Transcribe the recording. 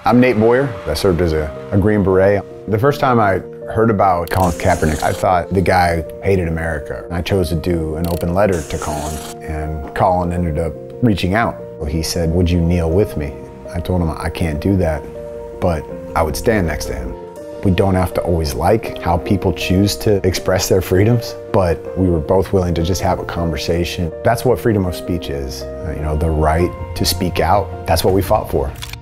I'm Nate Boyer. I served as a Green Beret. The first time I heard about Colin Kaepernick, I thought the guy hated America. I chose to do an open letter to Colin, and Colin ended up reaching out. He said, "Would you kneel with me?" I told him I can't do that, but I would stand next to him. We don't have to always like how people choose to express their freedoms, but we were both willing to just have a conversation. That's what freedom of speech is, the right to speak out. That's what we fought for.